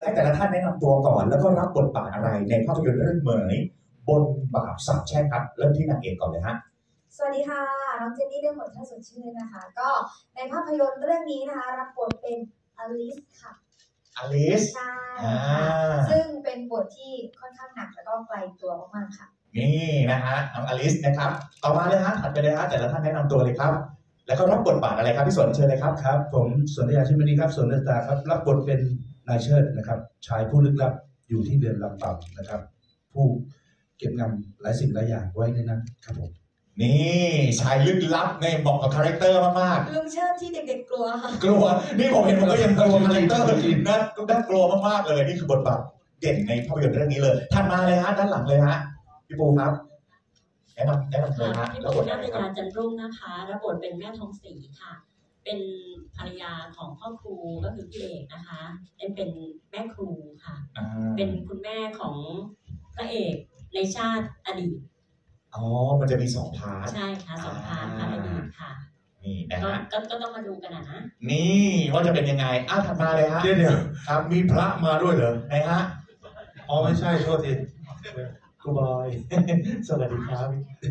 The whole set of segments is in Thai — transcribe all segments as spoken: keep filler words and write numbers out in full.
ให้แต่ละท่านแนะนำตัวก่อนแล้วก็รับบทบาทอะไรในภาพยนตร์เรื่องเหมยบนบาปสาปแช่งครับเริ่มที่นางเอกก่อนเลยฮะสวัสดีค่ะน้องเจนนี่เรื่องบทท่าสดชื่นนะคะก็ในภาพยนตร์เรื่องนี้นะคะรับบทเป็นอลิสค่ะอลิสใช่ค่ะซึ่งเป็นบทที่ค่อนข้างหนักแล้วก็ไกลตัวมากๆค่ะนี่นะฮะน้องอลิสนะครับต่อมาเลยฮะถัดไปเลยฮะแต่ละท่านแนะนำตัวเลยครับแล้วก็รับบทบาทอะไรครับพี่สนเชิญเลยครับครับผมสนธยาชิมณีครับสนตาครับรับบทเป็นนายเชิดนะครับชายผู้ลึกลับอยู่ที่เรือนลำปำนะครับผู้เก็บงำหลายสิ่งหลายอย่างไว้ในนั้นครับผมนี่ชายลึกลับในเหมาะกับคาแรคเตอร์มากๆลุงเชิดที่เด็กๆกลัวค่ะกลัวนี่ผมเห็นผมก็ยังกลัวคาแรคเตอร์จริงนะน่ากลัวมากๆเลยนี่คือบทบาทเด่นในภาพยนตร์เรื่องนี้เลยถัดมาเลยฮะด้านหลังเลยฮะพี่ปูครับแนะนำแนะนำเลยฮะพี่ปูนัทยาจันรุ่งนะคะรับบทเป็นแม่ทองศรีค่ะเป็นภรรยาของพ่อครูก็คือพี่เอกนะคะเป็นเป็นแม่ครูค่ะเป็นคุณแม่ของพระเอกในชาติอดีตอ๋อมันจะมีสองพาร์ทใช่ค่ะสองพาร์ทพาร์ทอดีตค่ะนี่นะฮะก็ก็ต้องมาดูกันนะนี่ว่าจะเป็นยังไงอ้าวถัดมาเลยฮะเดี๋ยวเดี๋ยวครับมีพระมาด้วยเหรอไหนฮะอ๋อไม่ใช่โทษทีครูบอยสวัสดีครับ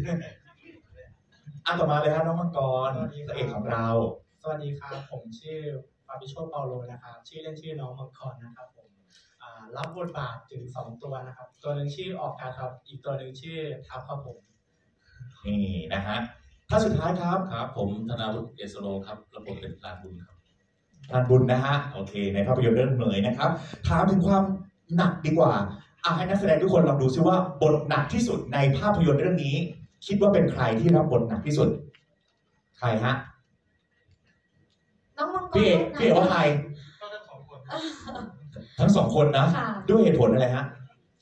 อ้าวต่อมาเลยฮะน้องมังกรพระเอกของเราสวัสดีครับผมชื่อปาปิโชเปาโลนะครับชื่อเล่นชื่อน้องมังกรนะครับผมรับบทบาทถึงสองตัวนะครับตัวหนึ่งชื่อออกกาครับอีกตัวหนึ่งชื่อทับครับผมนี่นะฮะท่านสุดท้ายครับครับผมธนาวุฒิเอสโลครับรับบทเป็นพรานบุญครับพรานบุญนะฮะโอเคในภาพยนตร์เรื่องเหมยนะครับถามถึงความหนักดีกว่าอ่ะให้นักแสดงทุกคนลองดูซิว่าบทหนักที่สุดในภาพยนตร์เรื่องนี้คิดว่าเป็นใครที่รับบทหนักที่สุดใครฮะน้องมังกรพี่เอกพี่เอกว่าใครทั้งสองคนนะด้วยเหตุผลอะไรฮะ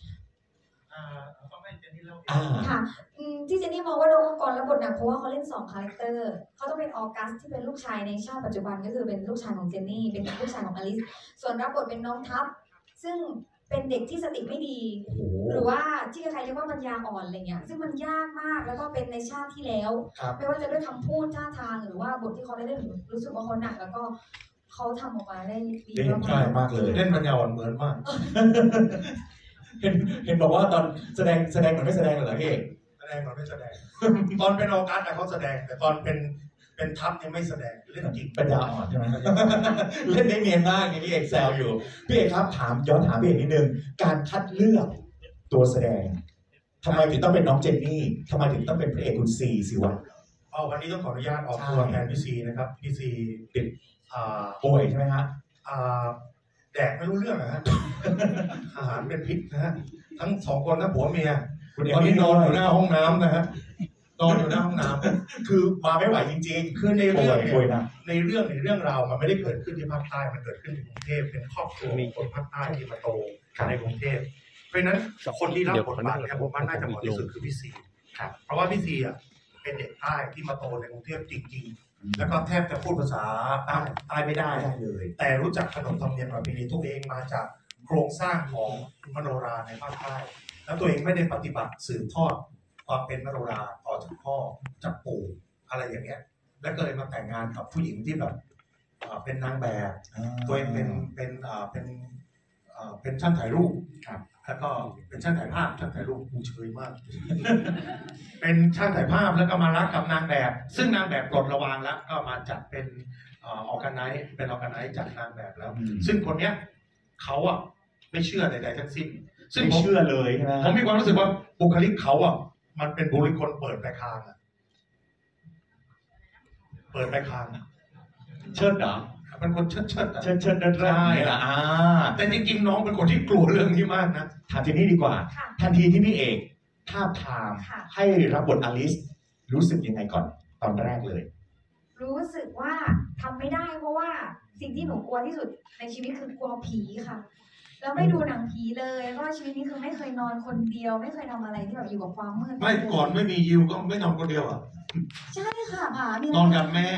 ค่ะที่เจนนี่มองว่าน้องมังกรรับบทหนักเพราะว่าเขาเล่นสองคาแรคเตอร์เขาต้องเป็นออกัสที่เป็นลูกชายในชาติปัจจุบันก็คือเป็นลูกชายของเจนนี่เป็นลูกชายของอลิสส่วนรับบทเป็นน้องทัพซึ่งเป็นเด็กที่สติไม่ดีหรือว่าที่ใครเรียกว่าปัญญาอ่อนอะไรเงี้ยซึ่งมันยากมากแล้วก็เป็นในชาติที่แล้วไม่ว่าจะด้วยคำพูดท่าทางหรือว่าบทที่เขาได้เล่นรู้สึกว่าเขาหนักแล้วก็เขาทำออกมาได้ดีมากเลยเล่นปัญญาอ่อนเหมือนมากเห็นเห็นบอกว่าตอนแสดงแสดงเหมือนไม่แสดงเหรอพี่เอกแสดงเหมือนไม่แสดงตอนเป็นออกัสแต่เขาแสดงแต่ตอนเป็นเป็นทัพยังไม่แสดงเล่นจริงปัญญาอ่อนใช่ไหมเล่นได้เนียนมากนี่พี่เอกแซวอยู่พี่เอกครับถามย้อนถามพี่เอกนิดนึงการคัดเลือกตัวแสดงทำไมถึงต้องเป็นน้องเจนนี่ทำไมถึงต้องเป็นพระเอกคุณซีสิวะอ๋อวันนี้ต้องขออนุญาตออกตัวแทนพี่ซีนะครับพี่ซีติดป่วยใช่ไหมฮะแดกไม่รู้เรื่องนะฮะอาหารเป็นพิษนะฮะทั้งสองคนนะผัวเมียตอนนี้นอนอยู่หน้าห้องน้ำนะฮะนอนอยู่หน้าห้องน้ำคือมาไม่ไหวจริงๆคือในเรื่องในเรื่องในเรื่องราวมันไม่ได้เกิดขึ้นที่ภาคใต้มันเกิดขึ้นในกรุงเทพเป็นครอบครัวมีคนภาคใต้ที่มาโตในกรุงเทพเพราะฉะนั้นคนที่รับบทบาทเนี่ยผมว่าน่าจะเหมาะที่สุดคือพี่ซีเพราะว่าพี่ซีอ่ะเป็นเด็กใต้ที่มาโตในกรุงเทพจริงๆแล้วก็แทบจะพูดภาษาใต้ไม่ได้เลยแต่รู้จักขนบธรรมเนียมประเพณีตัวเองมาจากโครงสร้างของมโนราในภาคใต้แล้วตัวเองไม่ได้ปฏิบัติสืบทอดความเป็นมโนราต่อจากพ่อจากปู่อะไรอย่างเงี้ยแล้วก็เลยมาแต่งงานกับผู้หญิงที่แบบเป็นนางแบบตัวเองเป็นเป็นเป็นเป็นช่างถ่ายรูปแล้วก็เป็นช่างถ่ายภาพช่างถ่ายรูปกูเฉยมากเป็นช่างถ่ายภาพแล้วก็มารักกับนางแบบซึ่งนางแบบปลดระวางแล้วก็มาจัดเป็นออร์แกไนซ์เป็นออร์แกไนซ์จัดนางแบบแล้วซึ่งคนเนี้ยเขาอ่ะไม่เชื่อใดๆทั้งสิ้นซึ่งไม่เชื่อเลยนะผมมีความรู้สึกว่าบุคลิกเขาอ่ะมันเป็นบุคลิกคนเปิดไปคางอ่ะเปิดไปคางเชิดเหรอเป็นคนเชิดเชิดเชิดเชิดได้ละอ่าแต่จริงๆน้องเป็นคนที่กลัวเรื่องนี้มากนะถามทีนี้ดีกว่าทันทีที่พี่เอกทาบทามให้รับบทอลิสรู้สึกยังไงก่อนตอนแรกเลยรู้สึกว่าทำไม่ได้เพราะว่าสิ่งที่หนูกลัวที่สุดในชีวิตคือกลัวผีค่ะแล้วไม่ดูหนังผีเลยก็ชีวิตนี้คือไม่เคยนอนคนเดียวไม่เคยทำอะไรที่แบบอยู่กับความมืดไม่ก่อนไม่มียิวก็ไม่นอนคนเดียวอ่ะใช่ค่ะค่ะนอนกับแม่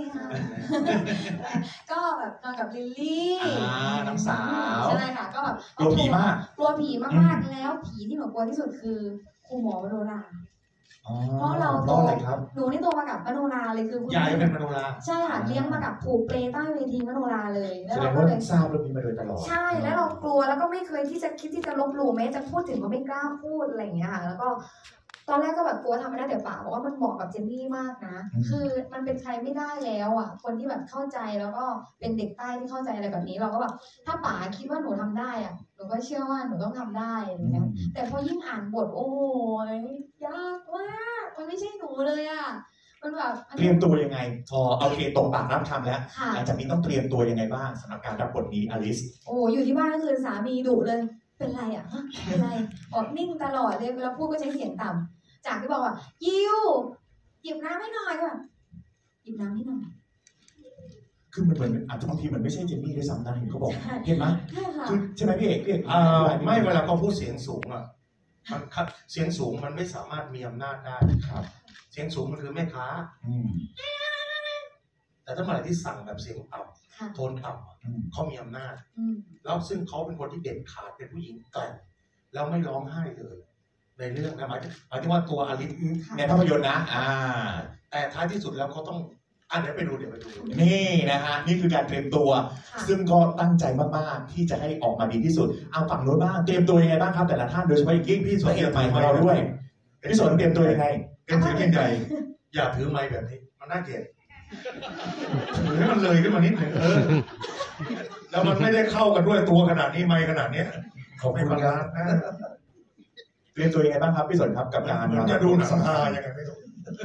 ก็แบบนอนกับลิลลี่น้องสาวใช่ค่ะก็แบบกลัวผีมากกลัวผีมากๆแล้วผีที่หนูกลัวที่สุดคือครูหมอมโนราเพราะเราโตเพราะอะไรครับหนูนี่โตมากับมโนราเลยคือคุณยายเป็นมโนราใช่ค่ะเลี้ยงมากับผูกเปลใต้เวทีมโนราเลยแล้วแสดเรางก็ว่าเลยทราบเรื่องนี้มาโดยตลอดใช่แล้วเรากลัวแล้วก็ไม่เคยที่จะคิดที่จะลบหลู่แม้จะพูดถึงก็ไม่กล้าพูดอะไรอย่างเงี้ยค่ะแล้วก็ตอนแรกก็แบบกลัวทำไม่ได้แต่ป่าบอกว่ามันเหมาะกับเจนนี่มากนะอืมคือมันเป็นใครไม่ได้แล้วอ่ะคนที่แบบเข้าใจแล้วก็เป็นเด็กใต้ที่เข้าใจอะไรแบบนี้เราก็แบบถ้าป๋าคิดว่าหนูทำได้อ่ะหนูก็เชื่อว่าหนูต้องทำได้อะไรอย่างเงี้ยแต่พอยิ่งอ่านบทโอ้ยยากมากมันไม่ใช่หนูเลยอ่ะมันแบบมันเตรียมตัวยังไง พอโอเคตกปากรับคำแล้วค่ะหลังจากนี้ต้องเตรียมตัวยังไงบ้างสำหรับการรับบทนี้อลิสโอ้อยู่ที่บ้านก็คือสามีดุเลย เป็นไรอ่ะฮะเป็นไรออกนิ่งตลอดเลยเวลาพูดก็ใช้เสียงต่ำจากที่บอกว่ายิวหยิบน้ำให้หน่อยก็แบบหยิบน้ำให้หน่อยคือมันเหมือนอาจจะบางทีมันไม่ใช่เจนนี่ด้วยซ้ำนะเห็นเขาบอกใช่เห็นไหมใช่ค่ะคือใช่ไหมพี่เอกพี่เอกเอ่อไม่เวลาเขาพูดเสียงสูงอ่ะมันคัดเสียงสูงมันไม่สามารถมีอำนาจได้ครับเสียงสูงมันคือแม่ค้าอืมแต่ถ้าเมื่อไหร่ที่สั่งแบบเสียงต่ค่ะำโทนต่ำอะอืมเขามีอำนาจอืมแล้วซึ่งเขาเป็นคนที่เด็ดขาดเป็นผู้หญิงแกร่งแล้วไม่ร้องไห้เลย ในเรื่องนะหมายถึงหมายถึงว่าตัวอลิสในภาพยนตร์นะ อ่าแต่ท้ายที่สุดแล้วเขาต้องอ่ะเดี๋ยวไปดูเดี๋ยวไปดูนี่นะฮะ นี่คือการเตรียมตัวค่ะซึ่งก็ตั้งใจมากๆ ที่จะให้ออกมาดีที่สุด เอาฝั่งโน้นบ้าง เตรียมตัวยังไงบ้างครับ แต่ละท่าน โดยเฉพาะอย่างยิ่งพี่สนเอกใหม่ของเราด้วย พี่สนเตรียมตัวยังไงเป็นเสียงยิ่งใหญ่อย่าถือไม้แบบนี้ มันน่าเกลียดถือให้มันเลยขึ้นมานิดหนึ่งเออแล้วมันไม่ได้เข้ากันด้วยตัวขนาดนี้ไม้ขนาดเนี้ยขอบคุณครับไม่บาลานซ์นะเตรียมตัวยังไงบ้างครับพี่สนครับกับการเหมือนจะดูหนังฮายังไงไม่รู้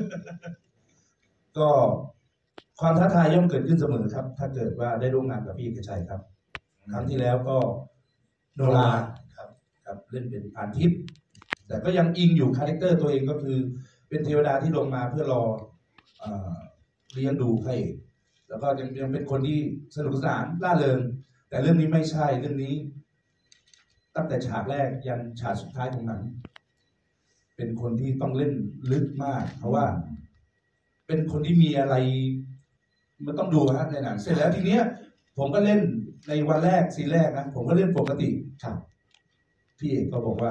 ก็ความท้าทายย่อมเกิดขึ้นเสมอครับ ถ้าเกิดว่าได้ร่วมงานกับพี่เอกชัยครับ ครั้งที่แล้วก็โนราครับครับเล่นเป็นผ่านทิพย์แต่ก็ยังอิงอยู่คาแรคเตอร์ตัวเองก็คือ เป็นเทวดาที่ลงมาเพื่อรอเอ่อเลี้ยงดูพระเอกแล้วก็ยังยังเป็นคนที่สนุกสนานร่าเริงแต่เรื่องนี้ไม่ใช่เรื่องนี้ ตั้งแต่ฉากแรกยันฉากสุดท้ายของหนังเป็นคนที่ต้องเล่นลึกมาก เพราะว่า เป็นคนที่มีอะไร มันต้องดูฮะในหนังเสร็จแล้วทีเนี้ย ผมก็เล่นในวันแรกซีนแรกนะผมก็เล่นปกติครับพี่เอกก็บอกว่า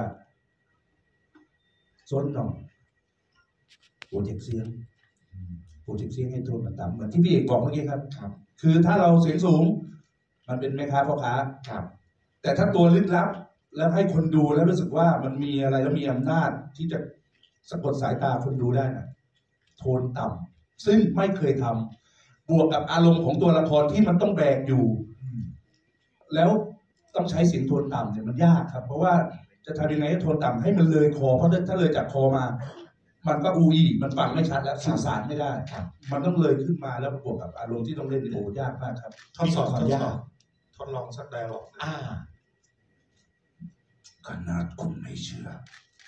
ซนหน่อยโปรเจกต์เสียงโปรเจกต์เสียงให้โทนมันต่ำเหมือนที่พี่เอกบอกเมื่อกี้ครับครับ คือถ้าเราเสียงสูง มันเป็นแม่ค้าพ่อค้าครับ แต่ถ้าตัวลึกลับ แล้วให้คนดูแล้วรู้สึกว่ามันมีอะไรแล้วมีอำนาจที่จะสะกดสายตาคนดูได้นะโทนต่ำซึ่งไม่เคยทำบวกกับอารมณ์ของตัวละครที่มันต้องแบกอยู่ แล้วต้องใช้เสียงโทนต่ำเนี่ยมันยากครับ เพราะว่าจะทำยังไงให้โทนต่ำให้มันเลยคอเพราะถ้าเลยจากคอมา มันก็อูอีมันฟังไม่ชัดแล้วสื่อสารไม่ได้มันต้องเลยขึ้นมาแล้วบวกกับอารมณ์ที่ต้องเล่นโอ้ยากมากครับทดสอบมีควาทมดยาสอก บทดลองสักไดร์ล็อกอ่าขนาดคุณไม่เชื่อ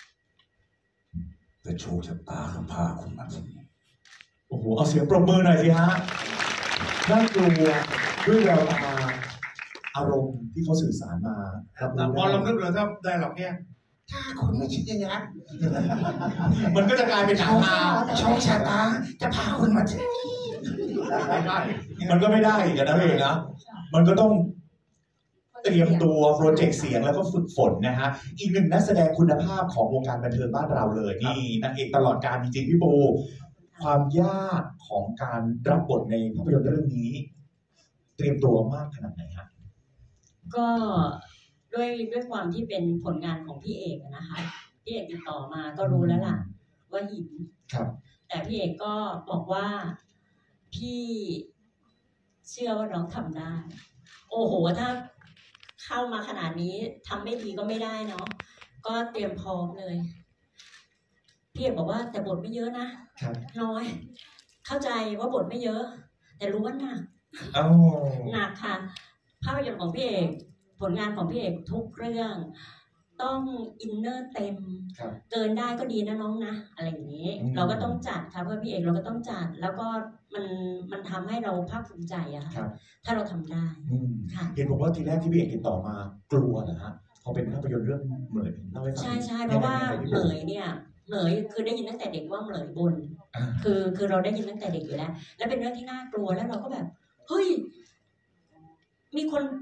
แต่โชคชะตาข้าพาคุณมาที่นี่โอ้โห เอาเสียงปรบมือหน่อยสิฮะน่ากลัวด้วยแววตาอารมณ์ที่เขาสื่อสารมารับแต่รู้พอได้เรานึกเลยถ้าไดร์ล็อกเนี่ยถ้าคุณไม่คิดอย่างนั้นมันก็จะกลายเป็นหนังฮาโชคชะตาจะพาคุณมาที่นี่ไม่ได้มันก็ไม่ได้อีกนะพี่เอกนะ มันก็ต้องเตรียมตัวโปรเจกต์เสียงแล้วก็ฝึกฝนนะฮะ อีกหนึ่งนักแสดงคุณภาพของวงการบันเทิงบ้านเราเลยนี่นางเอกตลอดกาลจริงๆพี่ปูความยากของการรับบทในภาพยนตร์เรื่องนี้ เตรียมตัวมากขนาดไหนฮะก็ด้วยด้วยความที่เป็นผลงานของพี่เอกอะนะคะพี่เอกติดต่อมาก็รู้แล้วล่ะ ว่าหินครับแต่พี่เอกก็บอกว่าพี่เชื่อว่าน้องทำได้ โอ้โหถ้าเข้ามาขนาดนี้ทำไม่ดีก็ไม่ได้เนาะก็เตรียมพร้อมเลยพี่เอกบอกว่าแต่บทไม่เยอะนะครับ น้อย เข้าใจว่าบทไม่เยอะ แต่รู้ว่าหนักเอ้าหนักค่ะภาพยนตร์ของพี่เอกผลงานของพี่เอกทุกเรื่อง ต้องอินเนอร์เต็มครับเกินได้ก็ดีนะน้องนะอะไรอย่างนี้อืมเราก็ต้องจัดค่ะเพื่อพี่เอกเราก็ต้องจัด แล้วก็มันมันทำให้เราภาคภูมิใจอะค่ะครับถ้าเราทำได้อืมค่ะเห็นบอกว่าทีแรกที่พี่เอกติดต่อมากลัวนะฮะพอเป็นภาพยนตร์เรื่องเหมยเล่าให้ฟังใช่ใช่เพราะว่ายังไงยังไงพี่เหมปูยเนี่ยเหมยคือได้ยินตั้งแต่เด็กว่าเหมยบนอ่าคือคือเราได้ยินตั้งแต่เด็กอยู่แล้ว และเป็นเรื่องที่น่ากลัวแล้วเราก็แบบเฮ้ยมีคน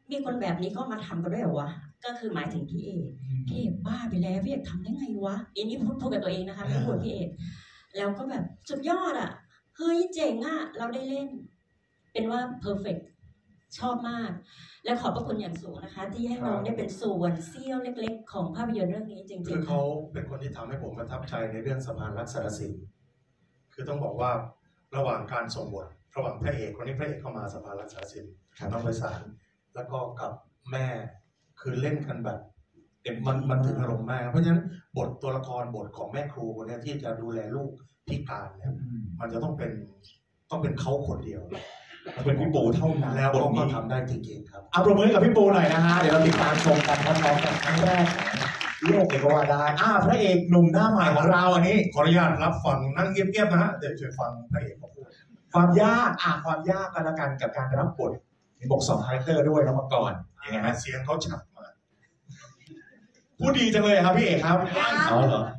มีคนแบบนี้เข้ามาทำกันด้วยเหรอวะก็คือหมายถึงพี่เอกพี่เอกบ้าไปแล้วพี่เอกทำได้ไงวะอันนี้พูดพูดกับตัวเองนะคะไม่พูดพี่เอกแล้วก็แบบสุดยอดอ่ะเฮ้ยเจ๋งอ่ะเราได้เล่นเป็นว่าเพอร์เฟกต์ชอบมากและขอบพระคุณอย่างสูงนะคะที่ให้น้องได้เป็นส่วนเสี้ยวเล็กๆของภาพยนตร์เรื่องนี้จริงๆคือเขาเป็นคนที่ทำให้ผมประทับใจในเรื่องสะพานรักษาศิลป์คือต้องบอกว่าระหว่างการส่งบทระหว่างพระเอกคนนี้พระเอกเข้ามาสะพานรักษาศิลป์น้องไพศาลแล้วก็กับแม่คือเล่นกันแบบเต็มมันมันถึงอารมณ์มากเพราะฉะนั้นบทตัวละครบทของแม่ครูคนนี้ที่จะดูแลลูกพิการเนี่ยมันจะต้องเป็นต้องเป็นเขาคนเดียวเป็นพี่ปูเท่านั้นแล้วเขาก็ทำได้จริงๆครับเอาปรบมือกับพี่ปูหน่อยนะฮะเดี๋ยวเราติดตามชมกันพร้อมๆกันครั้งแรกโลกเลยก็ว่าได้อ่าพระเอกหนุ่มหน้าใหม่ของเราอันนี้ขออนุญาตรับฟังนั่งเงียบๆนะฮะเดี๋ยวช่วยฟังพระเอกเขาพูดความยากอ่าความยากกันละกันกับการรับบทมีบอกสองคาแรคเตอร์ด้วยน้องมังกรยังไงฮะเสียงเขาฉับมาพูดดีจังเลยครับพี่เอกครับอ๋อเหรอ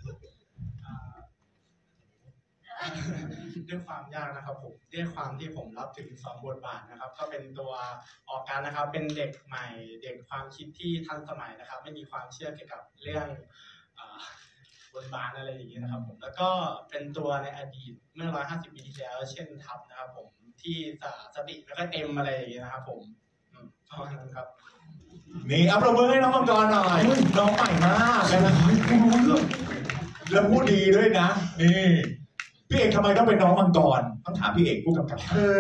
ด้วยความยากนะครับผมด้วยความที่ผมรับถึงสองบทบาทนะครับก็เป็นตัวออกการนะครับเป็นเด็กใหม่เด็กความคิดที่ทันสมัยนะครับไม่มีความเชื่อเกี่ยวกับเรื่องบนบานอะไรอย่างนี้นะครับผมแล้วก็เป็นตัวในอดีตเมื่อหนึ่งร้อยห้าสิบปีที่แล้วเช่นทับนะครับผมที่สติไม่ค่อยเต็มอะไรอย่างนี้นะครับผมเพราะฉะนั้นครับนี่อัปโหลดให้น้องมังกรหน่อยน้องใหม่มากนะครับแล้วพูดดีด้วยนะนี่พี่เอกทำไมต้องเป็นน้องมังกรต้องถามพี่เอกผู้กำกับคือ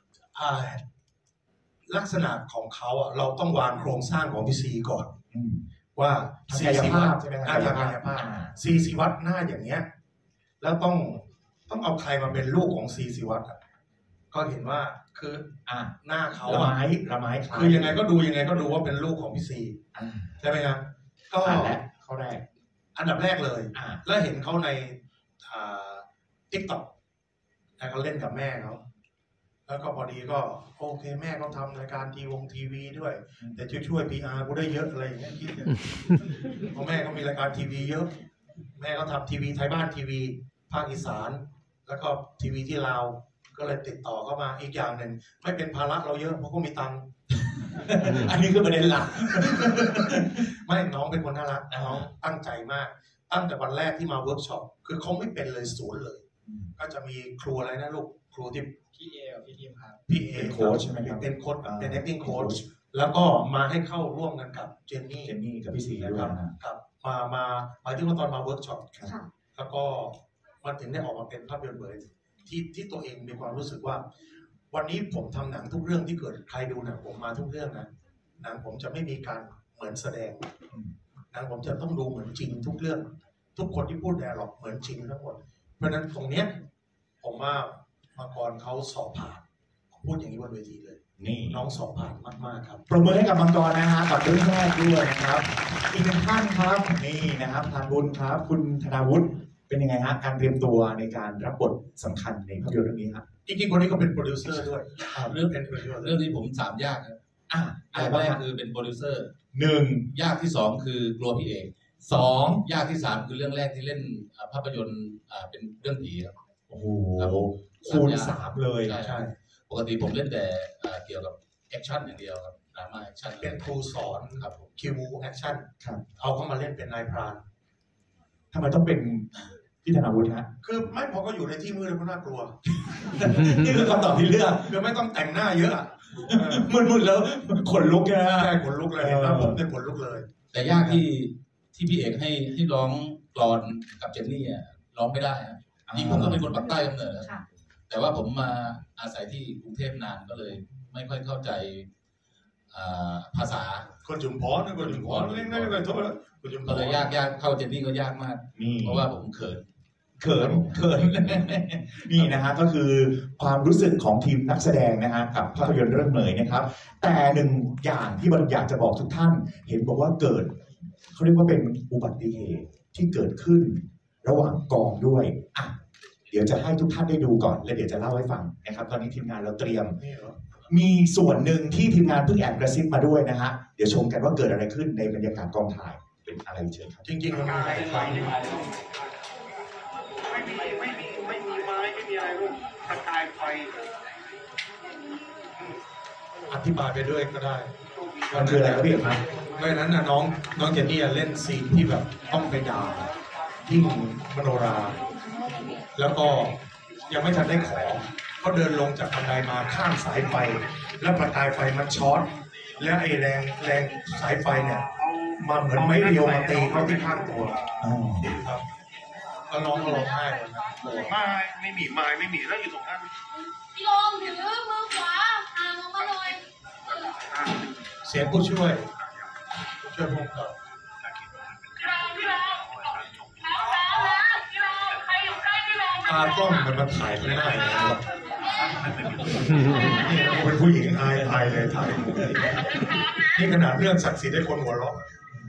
ลักษณะของเขาอ่ะเราต้องวางโครงสร้างของพี่ซีก่อนว่าซีซีวัตใช่ไหมครับทางกายภาพซีซีวัตหน้าอย่างเนี้ยแล้วต้องต้องเอาใครมาเป็นลูกของซีซีวัตอ่ะก็เห็นว่าคืออ่ะหน้าเขาละไม้ละไม้คือยังไงก็ดูยังไงก็ดูว่าเป็นลูกของพี่ซีใช่ไหมครับก็เขาแรกอันดับแรกเลยแล้วเห็นเขาในติ๊กต็อกแล้วก็เล่นกับแม่เขาแล้วก็พอดีก็โอเคแม่เขาทำรายการทีวงทีวีด้วยแต่ช่วยช่วยพีอาร์กูได้เยอะอะไรอย่างเงี้ยคิดเพราะแม่เขามีรายการทีวีเยอะแม่เขาทำทีวีไทยบ้านทีวีภาคอีสานแล้วก็ทีวีที่ลาวก็เลยติดต่อเข้ามาอีกอย่างหนึ่งไม่เป็นภาระเราเยอะเพราะเขามีตังค์อันนี้คือประเด็นหลักไม่น้องเป็นคนน่ารักน้องตั้งใจมากตั้งแต่วันแรกที่มาเวิร์กช็อปคือเขาไม่เป็นเลยศูนย์เลยก็จะมีครูอะไรนะลูกครูที่พี่เอพี่ทีมครับพี่เอเป็นโค้ชใช่ไหมครับเป็นโค้ชเป็น acting coach แล้วก็มาให้เข้าร่วมกันกับเจนนี่เจนนี่กับพี่สีนะครับครับมามาหมายถึงว่าตอนมาเวิร์กช็อปแล้วก็มันถึงได้ออกมาเป็นภาพยนตร์เบอร์ที่ที่ตัวเองมีความรู้สึกว่าวันนี้ผมทำหนังทุกเรื่องที่เกิดใครดูหนังผมมาทุกเรื่องนะหนังผมจะไม่มีการเหมือนแสดงหนังผมจะต้องดูเหมือนจริงทุกเรื่องทุกคนที่พูดแดร์หรอกเหมือนจริงทั้งหมดเพราะฉะนั้นตรงเนี้ยผมว่ามังกรเขาสอบผ่านพูดอย่างนี้บนเวทีเลยนี่น้องสอบผ่านมากๆครับปรบมือให้กับมังกรนะฮะกับเรื่องแรกด้วยนะครับอีกหนึ่งท่านครับนี่นะครับทานบุญครับคุณธนาวุฒิเป็นยังไงฮะการเตรียมตัวในการรับบทสำคัญในภาพยนตร์เรื่องนี้ครับจริงๆคนนี้ก็เป็นโปรดิวเซอร์ด้วยเรื่องเป็นเรื่องนี้ผมสามยากครับอ่าอันแรกคือเป็นโปรดิวเซอร์หนึ่งยากที่สองคือกลัวพี่เอกสองยากที่สามคือเรื่องแรกที่เล่นภาพยนตร์เป็นเรื่องผีครับโอ้โหคูณสามเลยใช่ปกติผมเล่นแต่เกี่ยวกับแอคชั่นอย่างเดียวครับดราม่าแอคชั่นเป็นครูสอนครับคิวแอคชั่นเอาเข้ามาเล่นเป็นนายพรานทำไมต้องเป็นพี่ธนาวุฒิฮะคือไม่พอก็อยู่ในที่มืดเลยก็น่ากลัวนี่คือคำตอบที่เลือกคือไม่ต้องแต่งหน้าเยอะมืดๆแล้วขนลุกนะใช่ขนลุกเลยนะผมเป็นขนลุกเลยแต่ยากที่ที่พี่เอกให้ให้ร้องกลอนกับเจนนี่ร้องไม่ได้จริงผมก็เป็นคนภาคใต้กำเนิดแต่ว่าผมมาอาศัยที่กรุงเทพนานก็เลยไม่ค่อยเข้าใจภาษาคนจุ่มพอนคนจุ่มพอนเล่นได้เลยทุกคนก็เลยยากยากเข้าเจนนี่ก็ยากมากเพราะว่าผมเขินเขินเขินนี่นะฮะก็คือความรู้สึกของทีมนักแสดงนะฮะกับภาพยนตร์เรื่องเหมยนะครับแต่หนึ่งอย่างที่บรรอยากจะบอกทุกท่านเห็นบอกว่าเกิดเขาเรียกว่าเป็นอุบัติเหตุที่เกิดขึ้นระหว่างกองด้วยอ่ะเดี๋ยวจะให้ทุกท่านได้ดูก่อนแล้วเดี๋ยวจะเล่าให้ฟังนะครับตอนนี้ทีมงานเราเตรียมมีส่วนหนึ่งที่ทีมงานเพิ่งแอบกระซิบมาด้วยนะฮะเดี๋ยวชมกันว่าเกิดอะไรขึ้นในบรรยากาศกองถ่ายเป็นอะไรเชิญครับจริงๆมันไม่มีไฟไม่มีไม่มีไม่มีไม้ไม่มีอะไรลูกประกายไฟอธิบายไปด้วยก็ได้มันคืออะไรครับพี่เอกครับเพราะฉะนั้นนะน้องน้องเจนนี่เล่นซีนที่แบบต้องไปด่ายิ่งมโนรา แล้วก็ยังไม่ทันได้ขอก็เดินลงจากบันไดมาข้ามสายไฟ แล้วประกายไฟมันช็อตและไอ้แรงแรงสายไฟเนี่ยมาเหมือนไม้เรียวมาตีเข้าที่ข้างตัวครับก็ร้องก็ร้องไห้เลยนะไม้ไม่มีไม้ไม่มีแล้วอยู่ตรงนั้นพี่ลงถือมือขวาห่างออกมาหน่อยเสียงผู้ช่วยช่วยพวกเราตากล้องมันมาถ่ายข้างหน้าอย่างนี้เป็นผู้หญิงอายอายเลยถ่ายนี่ขนาดเรื่องศักดิ์ศรีได้คนหัวเราะ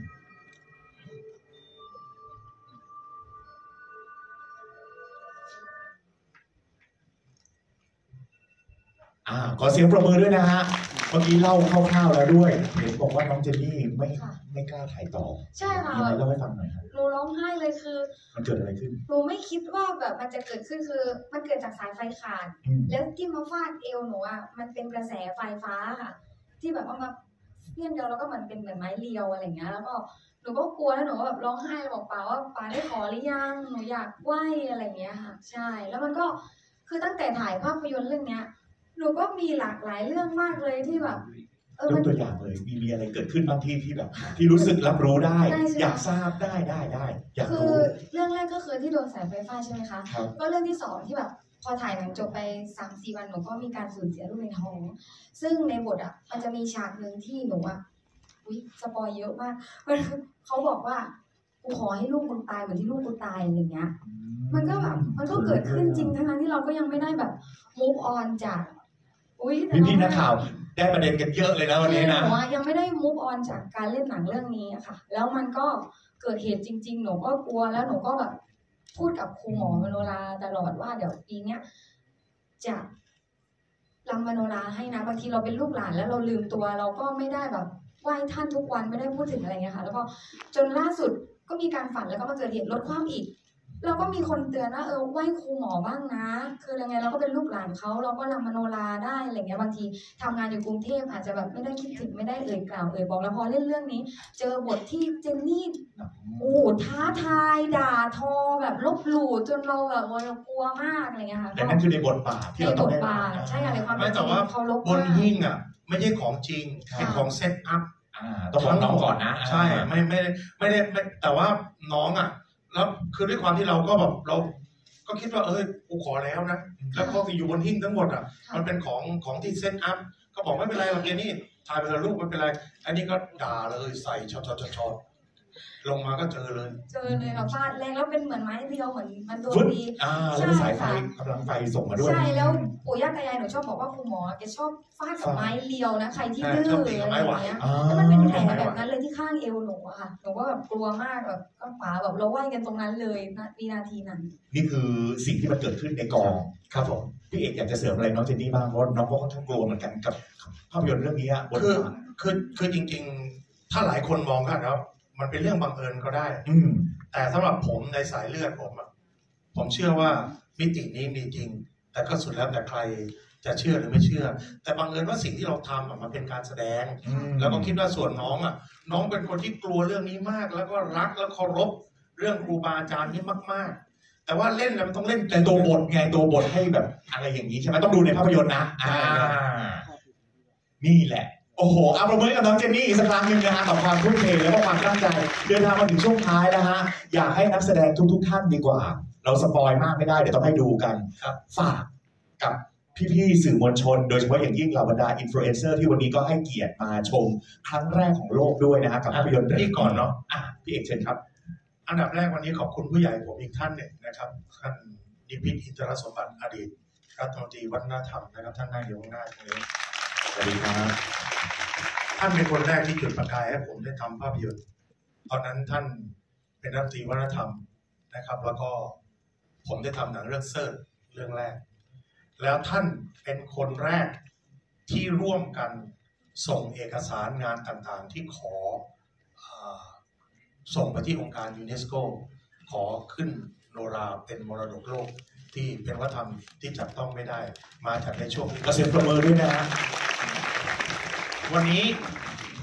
อ่าขอเสียงปรบมือด้วยนะฮะเมื่อกี้เล่าคร่าวๆแล้วด้วยเห็นบอกว่าน้องเจนนี่ไม่ไม่กล้าถ่ายต่อใช่ค่ะยังไงเล่าให้ฟังหน่อยครับหนูร้องไห้เลยคือมันเกิดอะไรขึ้นหนูไม่คิดว่าแบบมันจะเกิดขึ้นคือมันเกิดจากสายไฟขาดอืมแล้วที่มาฟาดเอวหนูอ่ะมันเป็นกระแสไฟฟ้าค่ะ ที่แบบว่ามาเพี้ยนเดียวแล้วก็เหมือนเป็นเหมือนไม้เรียวอะไรอย่างเงี้ยแล้วก็หนูก็กลัวแล้วหนูก็แบบร้องไห้บอกป๋าว่าป๋าได้ขอหรือยังหนูอยากไหวอะไรอย่างเงี้ยค่ะ ใช่แล้วมันก็คือตั้งแต่ถ่ายภาพยนตร์เรื่องเนี้ยหนูก็มีหลากหลายเรื่องมากเลยที่แบบเออยกมันตัวอย่างเลยมีมีอะไรเกิดขึ้นบางที่ที่แบบ ที่รู้สึกรับรู้ได้ได้ใช่ไหมอยากทราบได้ได้ได้อยากคือรู้เรื่องแรกก็คือที่โดนสายไฟฟ้าใช่ไหมคะครับก็เรื่องที่สองที่แบบพอถ่ายหนังจบไปสามสี่วันหนูก็มีการสูญเสียลูกในท้อง ซึ่งในบทอ่ะมันจะมีฉากหนึ่งที่หนูอ่ะอุ้ยสปอยเยอะมากมันเขาบอกว่ากูขอให้ลูกมึงตายเหมือนที่ลูกกูตายอะไรเงี้ย มันก็แบบมันก็เกิดขึ้นจริงทั้งนั้นที่เราก็ยังไม่ได้แบบ move on จากอุ้ยแต่พี่พี่ๆนักข่าวได้ประเด็นกันเยอะเลยนะวันนี้นะหนูอะยังไม่ได้ move on จากการเล่นหนังเรื่องนี้อะค่ะ แล้วมันก็เกิดเหตุจริง ๆ หนูก็กลัวแล้วหนูก็แบบพูดกับครูหมอมโนราตลอดว่าเดี๋ยวปีเนี้ยจะรำมโนราให้นะบางทีเราเป็นลูกหลานแล้วเราลืมตัวเราก็ไม่ได้แบบไหว้ท่านทุกวันไม่ได้พูดถึงอะไรเงี้ยค่ะ แล้วก็จนล่าสุดก็มีการฝันแล้วก็มาเกิดเหตุลดความอีก เราก็มีคนเตือนว่าเออไหว้ครูหมอบ้างนะ คือยังไงเราก็เป็นลูกหลานเขาเราก็รำมโนราได้อะไรเงี้ยบางทีทำงานอยู่กรุงเทพอาจจะแบบไม่ได้คิดถึงไม่ได้เอ่ยกล่าวเอ่ยบอกแล้วพอเล่นเรื่องนี้ เจอบทที่เจนนี่โอ้ท้าทายด่าทอแบบลบหลู่จนเราแบบว่าเรากลัวมากอะไรเงี้ยค่ะแต่นั่นคือในบทบาทที่ในเราบต้องทได้บาทใช่ค่ะในความไม่เป็นจแต่ริงว่าเขาลบบนมากหิ้งอ่ะไม่ใช่ของจริงเป็นของเซตอัพอ่าต้องบอกน้องก่อนนะใช่ไม่ไม่ได้ไม่ได้ไม่แต่ว่าน้องอ่ะแล้วคือด้วยความที่เราก็แบบเราก็คิดว่าเอ้ยกูขอแล้วนะแล้วก็อยู่บนหิ้งทั้งหมดอ่ะมันเป็นของของที่เซตอัพก็บอกไม่เป็นไรหรอกเจนี่ถ่ายไปเถอะลูกไม่เป็นไรอันนี้ก็ด่าเลยใส่ช็อตช็อตช็อตลงมาก็เจอเลยเจอเลยค่ะฟาดแรงแล้วเป็นเหมือนไม้เรียวเหมือนมันโดนฟึดดีอ่าแล้วก็สายไฟกำลังไฟส่งมาด้วยใช่แล้วปู่ย่าตายายหนูชอบบอกว่าครูหมอแกชอบฟาดกับไม้เรียวนะใครที่ดื้อชอบอะไรตีอกับย่างไม้หวานเงี้ยอ่าแล้วมันเป็นแผลแบบนั้นเลยที่ข้างเอวหนูอะค่ะหนูก็แบบกลัวมากแบบก็ป๋าแบบเราไหวกันตรงนั้นเลยนะวินาทีนั้นนี่คือสิ่งที่มันเกิดขึ้นในกองครับผมพี่เอกอยากจะเสริมอะไรน้องเจนนี่บ้างเพราะน้องก็ค่อนข้างกลัวเหมือนกันกับภาพยนตร์เรื่องนี้บทคือบาทคือคือจริงๆ ถ้าหลายคนมองกันแล้วมันเป็นเรื่องบังเอิญก็ได้อืมแต่สำหรับผมในสายเลือดผมอะผมเชื่อว่ามิตินี้มีจริง แต่ก็สุดแล้วแต่ใครจะเชื่อหรือไม่เชื่อ แต่บังเอิญว่าสิ่งที่เราทำอะมันเป็นการแสดงอืมแล้วก็คิดว่าส่วนน้องอ่ะน้องเป็นคนที่กลัวเรื่องนี้มาก แล้วก็รักและเคารพเรื่องครูบาอาจารย์นี่มาก ๆ แต่ว่าเล่นแล้วมันต้องเล่นแต่ตัวบทไงตัวบทให้แบบอะไรอย่างนี้ใช่ไหมต้องดูในภาพยนตร์นะอ่านี่แหละ โอ้โหเอาประเมินกับน้องเจนนี่อีกสักครั้งหนึ่งนะฮะกับความทุ่มเทและก็ความตั้งใจเดินทางมาถึงช่วงท้ายแล้วฮะอยากให้นักแสดงทุกๆท่านดีกว่า เราสปอยมากไม่ได้เดี๋ยวต้องให้ดูกันครับฝากกับพี่ๆสื่อมวลชน โดยเฉพาะอย่างยิ่งเหล่าบรรดาอินฟลูเอนเซอร์ที่วันนี้ก็ให้เกียรติมาชมครั้งแรกของโลกด้วยนะฮะกับภาพยนตร์พี่ก่อนเนาะอ่ะพี่เอกเชิญครับอันดับแรกวันนี้ขอบคุณผู้ใหญ่ผมอีกท่านหนึ่งนะครับท่านดิพิษอินทรสมบัติอดีตรัฐมนตรีวัฒนธรรมนะครับท่านนั่งอยู่ข้างหน้าตรงนี้สวัสดีครับท่านเป็นคนแรกที่จุดประกายให้ผมได้ทำภาพยนตร์ตอนนั้นท่านเป็นรัฐมนตรีวัฒนธรรมนะครับ แล้วก็ผมได้ทำหนังเรื่องเซิร์ชเรื่องแรก แล้วท่านเป็นคนแรกที่ร่วมกันส่งเอกสารงานต่างๆ ที่ขอเอ่อส่งไปที่องค์การยูเนสโกขอขึ้นโนราเป็นมรดกโลกที่เป็นวัฒนธรรมที่จับต้องไม่ได้มาจากในช่วงกระเสียงประเมินด้วยนะฮะวันนี้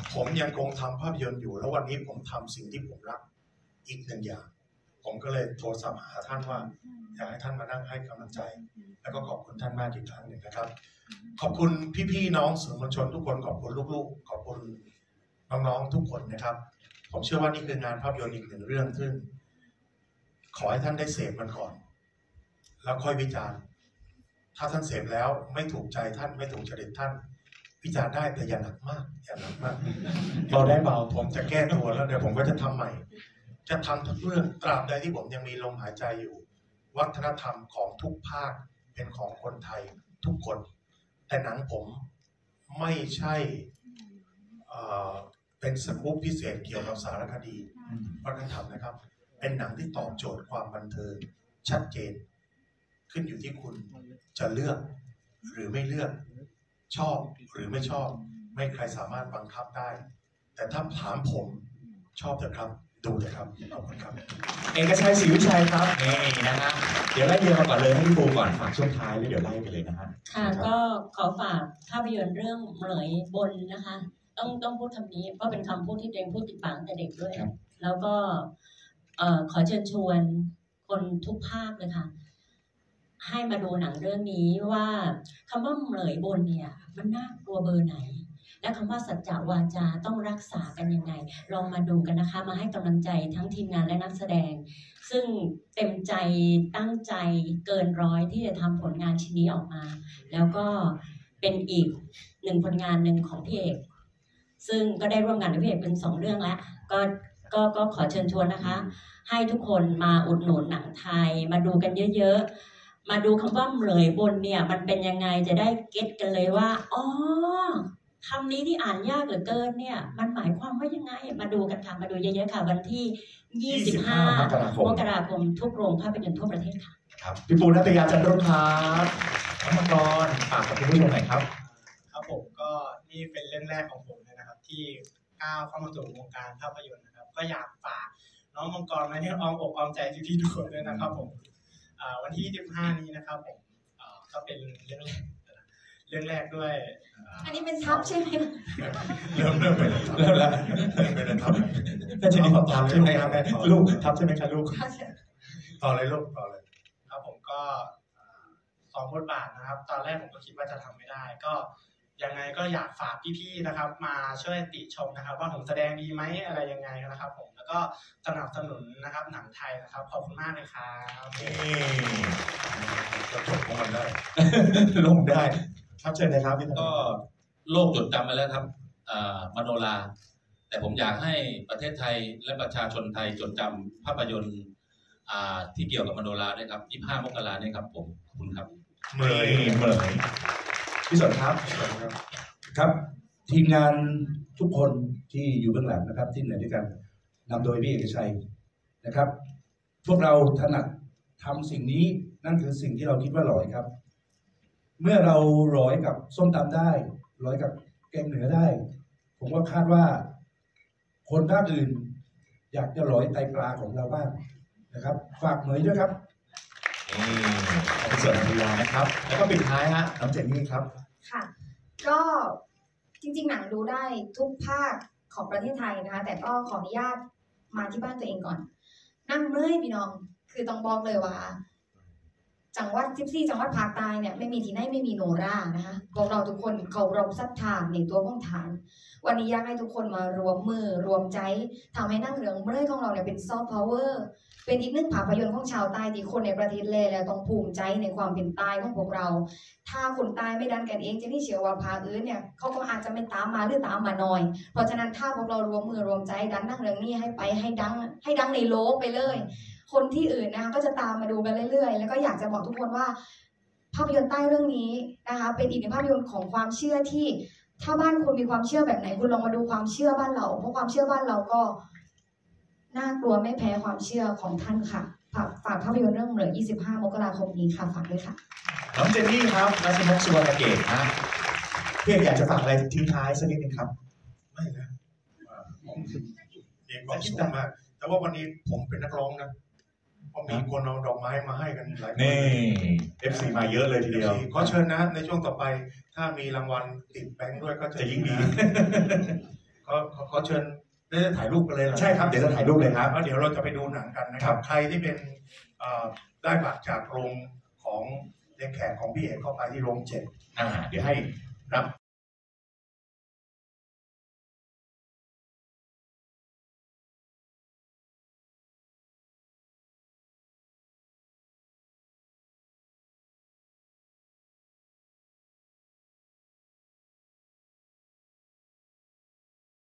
ผมยังคงทำภาพยนตร์อยู่แล้ววันนี้ผมทำสิ่งที่ผมรักอีกหนึ่งอย่างผมก็เลยโทรศัพท์หาท่านว่าอยากให้ท่านมานั่งให้กำลังใจแล้วก็ขอบคุณท่านมากอีกครั้งหนึ่งนะครับขอบคุณพี่ๆน้องสื่อมวลชนทุกคนขอบคุณลูกๆขอบคุณน้องๆทุกคนนะครับผมเชื่อว่านี่คืองานภาพยนตร์อีกหนึ่งเรื่องซึ่งขอให้ท่านได้เสพมันก่อนแล้วค่อยวิจารณ์ถ้าท่านเสพแล้วไม่ถูกใจท่านไม่ถูกจริตท่านวิจารณ์ได้แต่อย่าหนักมากอย่าหนักมากเบาได้เบาผมจะแก้ตัวแล้วเดี๋ยวผมก็จะทำใหม่จะทำทุกเรื่องตราบใดที่ผมยังมีลมหายใจอยู่วัฒนธรรมของทุกภาคเป็นของคนไทยทุกคนแต่หนังผมไม่ใช่เอ่อเป็นสกู๊ปพิเศษเกี่ยวกับสารคดีวัฒนธรรมนะครับเป็นหนังที่ตอบโจทย์ความบันเทิงชัดเจนขึ้นอยู่ที่คุณจะเลือกหรือไม่เลือกชอบหรือไม่ชอบไม่ใครสามารถบังคับได้แต่ถ้าถามผมชอบเถอะครับดูเลยครับขอบคุณครับเอกชัยศรีวิชัยครับนี่นะฮะเดี๋ยวไล่เรียงมาก่อนเลยให้พี่ปูก่อนฝากช่วงท้ายแล้วเดี๋ยวไล่ไปเลยนะฮะค่ะก็ขอฝากภาพยนตร์เรื่องเหมยบนนะคะต้องต้องพูดคำนี้เพราะเป็นคำพูดที่ตัวเองพูดติดปากแต่เด็กด้วยแล้วก็เอ่อขอเชิญชวนคนทุกภาคเลยค่ะให้มาดูหนังเรื่องนี้ว่าคำว่าเหมยบนเนี่ยมันน่ากลัวเบอร์ไหนและคำว่าสัจจะวาจาต้องรักษากันยังไงลองมาดูกันนะคะมาให้กำลังใจทั้งทีมงานและนักแสดงซึ่งเต็มใจตั้งใจเกินร้อยที่จะทำผลงานชิ้นนี้ออกมาแล้วก็เป็นอีกหนึ่งผลงานหนึ่งของพี่เอกซึ่งก็ได้ร่วมงานกับพี่เอกเป็นสองเรื่องแล้วก็ก็ก็ขอเชิญชวนนะคะให้ทุกคนมาอุดหนุนหนังไทยมาดูกันเยอะๆมาดูคำว่าเหมยบนเนี่ยมันเป็นยังไงจะได้เก็ตกันเลยว่าอ๋อคำนี้ที่อ่านยากเหลือเกินเนี่ยมันหมายความว่ายังไงมาดูกันค่ะมาดูเยอะๆค่ะวันที่ยี่สิบห้ามกราคมทุกโรงภาพยนตร์ทั่วประเทศค่ะครับพี่ปูนัตยาจันทร์ครับน้องมังกรฝากกับคุณผู้ชมหน่อยครับครับผมก็นี่เป็นเรื่องแรกของผมเลยนะครับที่ก้าวเข้ามาสู่วงการภาพยนตร์นะครับก็อยากฝากน้องมังกรไว้ในอ้อมอกอ้อมใจพี่ๆทุกคนด้วยนะครับผมวันที่ยี่สิบห้านี้นะครับผมก็เป็นเรื่องแรกเรื่องแรกด้วยอันนี้เป็นทับใช่ไหมเริ่มเริ่มเป็นเริ่มแล้วเป็นทับน่าจะมีทับใช่ไหมครับลูกทับใช่ไหมครับลูกต่อเลยลูกต่อเลยครับผมก็สองบทบาทนะครับตอนแรกผมก็คิดว่าจะทำไม่ได้ก็ยังไงก็อยากฝากพี่ๆนะครับมาช่วยติชมนะครับว่าผมแสดงดีไหมอะไรยังไงนะครับผมแล้วก็สนับสนุนนะครับหนังไทยนะครับขอบคุณมากเลยครับนี่จะจบของมันได้ลงได้ครับเชิญเลยครับพี่ก็โลกจดจำไปแล้วครับมโนราแต่ผมอยากให้ประเทศไทยและประชาชนไทยจดจำภาพยนตร์ที่เกี่ยวกับมโนราด้วยครับยี่สิบห้ามกราเนี่ยครับผมขอบคุณครับเหมยเหมยพี่สนครับครับทีมงานทุกคนที่อยู่เบื้องหลังนะครับที่เหนื่อยด้วยกันนำโดยพี่เอกชัยนะครับพวกเราถนัดทำสิ่งนี้นั่นคือสิ่งที่เราคิดว่าหล่อยครับเมื่อเราร้อยกับส้มตำได้ร้อยกับแกงเหนือได้ผมก็คาดว่าคนภาคอื่นอยากจะร้อยไตปลาของเราบ้างนะครับฝากเหมยด้วยครับนี่เป็นส่วนของเรานะครับแล้วก็ปิดท้ายฮะน้องเจนนี่ครับค่ะก็จริงๆหนังดูได้ทุกภาคของประเทศไทยนะคะแต่ก็ขออนุญาตมาที่บ้านตัวเองก่อนนั่งเมื่อยพี่น้องคือต้องบอกเลยว่าจังหวัดสิบสี่จังหวัดภาคใต้เนี่ยไม่มีที่ไหนไม่มีโนรานะคะพวกเราทุกคนเคารพศรัทธาในตัวของฐานวันนี้อยากให้ทุกคนมารวมมือรวมใจทำให้นั่งเรื่องเมื่อยของเราเนี่ยเป็นซอฟต์พาวเวอร์เป็นอีกหนึ่งภาพยนตร์ของชาวใต้ที่คนในประเทศเลยแล้วต้องภูมิใจในความเป็นใต้ของพวกเราถ้าคนใต้ไม่ดันกันเองจะนี่เชื่อว่าภาคอื่นเนี่ยเขาก็อาจจะไม่ตามมาหรือตามมาหน่อยเพราะฉะนั้นถ้าพวกเรารวมมือรวมใจดันนั่งเรื่องนี้ให้ไปให้ดังให้ดังในโลกไปเลยคนที่อื่นนะคะก็จะตามมาดูกันเรื่อยๆแล้วก็อยากจะบอกทุกคนว่าภาพยนตร์ใต้เรื่องนี้นะคะเป็นอีกหนึ่งภาพยนตร์ของความเชื่อที่ถ้าบ้านคุณมีความเชื่อแบบไหนคุณลองมาดูความเชื่อบ้านเราเพราะความเชื่อบ้านเราก็น่ากลัวไม่แพ้ความเชื่อของท่านค่ะฝากฝากภาพยนตร์เรื่องเหลือยี่สิบห้ามกราคมนี้ค่ะฝากด้วยค่ะน้องเจนนี่ครับนัชนกสุวรรณเกตนะเพื่อนอยากจะฝากอะไรทิ้งท้ายสักนิดนึงครับไม่นะเองก็คิดมากแต่ว่าวันนี้ผมเป็นนักร้องนะเพราะมีคนเอาดอกไม้มาให้กันหลายคนนี่ เอฟ ซี มาเยอะเลยทีเดียวขอเชิญนะในช่วงต่อไปถ้ามีรางวัลติดแบงค์ด้วยก็จะยิ่งดีก็ขอขอขอเชิญได้ถ่ายรูปกันเลยเหรอใช่ครับเดี๋ยวจะถ่ายรูปเลยครับแล้วเดี๋ยวเราจะไปดูหนังกันนะครับ ใครที่เป็นเอ่อได้บัตรจากโรงของเด็กแขกของพี่เอกเข้าไปที่โรงเจ็ดอ่าเดี๋ยวให้รับ